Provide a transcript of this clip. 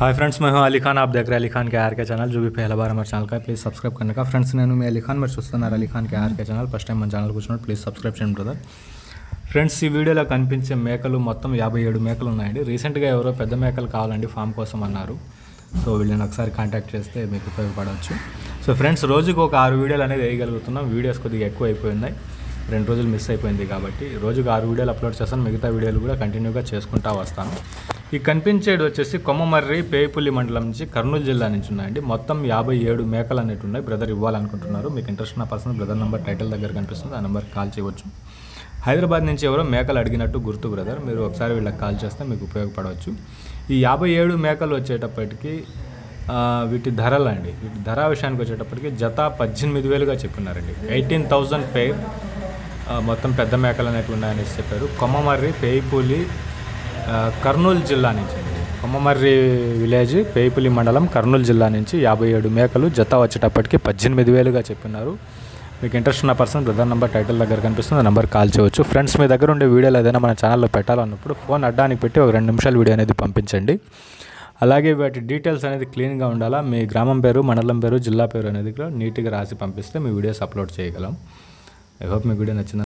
Hi friends, मैं हूं अली खान। आप देख रहे हैं अली खान के आर के चैनल। जो भी पहला बार हमारे चैनल का है प्लीज़ सब्सक्राइब करने का। फ्रेंड्स నేను మీ అలీ ఖాన్ మీరు చూస్తున్నారు Ali Khan K R K channel. First time మన ఛానల్ కూర్చున్నట్టు ప్లీజ్ సబ్స్క్రైబ్ చేయండి బ్రదర్। ఫ్రెండ్స్, ఈ వీడియోలో కనిపించే మేకలు మొత్తం 57 మేకలు ఉన్నాయండి। రీసెంట్గా ఎవరో పెద్ద మేకలు కావాలండి ఫామ్ కోసం అన్నారు। సో వీళ్ళని ఒకసారి కాంటాక్ట్ చేస్తే మీకు ఉపయోగపడవచ్చు। సో ఫ్రెండ్స్, రోజుకు ఒక 6 వీడియోలు అనేది వేయగలుగుతున్నాం। వీడియోస్ కొద్దిగా ఎక్కువ అయిపోయినాయి, 2 రోజులు మిస్ అయిపోయింది కాబట్టి రోజుకు 6 వీడియోలు అప్లోడ్ చేస్తాను। మిగతా వీడియోలు కూడా కంటిన్యూగా చేసుకుంటూ వస్తాను। ఈ కనిపించేది వచ్చేసి కొమ్మమర్రి పేపుల్లి మండలం నుంచి కర్నూలు జిల్లా నుంచి ఉన్నాయండి। మొత్తం 57 మేకలు అనేవి ఉన్నాయి। బ్రదర్ ఇవ్వాలనుకుంటున్నారు। మీకు ఇంట్రెస్ట్ ఉన్న పర్సన్ బ్రదర్ నెంబర్ టైటిల్ దగ్గర కనిపిస్తుంది, ఆ నెంబర్కి కాల్ చేయవచ్చు। హైదరాబాద్ నుంచి ఎవరో మేకలు అడిగినట్టు గుర్తు బ్రదర్, మీరు ఒకసారి వీళ్ళకి కాల్ చేస్తే మీకు ఉపయోగపడవచ్చు। ఈ 57 మేకలు వచ్చేటప్పటికి వీటి ధరలు అండి, వీటి ధర విషయానికి వచ్చేటప్పటికి జత 18,000గా చెప్పినారండి। 18,000 పేర్ మొత్తం పెద్ద మేకలు అనేవి ఉన్నాయనేసి చెప్పారు। కొమ్మమర్రి పేపులి కర్నూలు జిల్లా నుంచి అండి, కొమ్మమర్రి విలేజ్ పేపులి మండలం కర్నూలు జిల్లా నుంచి 57 మేకలు జత వచ్చేటప్పటికి 18,000గా చెప్పినారు। మీకు ఇంట్రెస్ట్ ఉన్న పర్సన్ బ్రదర్ నెంబర్ టైటిల్ దగ్గర కనిపిస్తుంది, ఆ నెంబర్ కాల్ చేయవచ్చు। ఫ్రెండ్స్, మీ దగ్గర ఉండే వీడియోలు ఏదైనా మన ఛానల్లో పెట్టాలన్నప్పుడు ఫోన్ అడ్డానికి పెట్టి ఒక 2 నిమిషాల వీడియో అనేది పంపించండి। అలాగే వాటి డీటెయిల్స్ అనేది క్లీన్గా ఉండాలా, మీ గ్రామం పేరు, మండలం పేరు, జిల్లా పేరు అనేది కూడా నీట్గా రాసి పంపిస్తే మీ వీడియోస్ అప్లోడ్ చేయగలం। ఐ హోప్ మీ వీడియో నచ్చింది।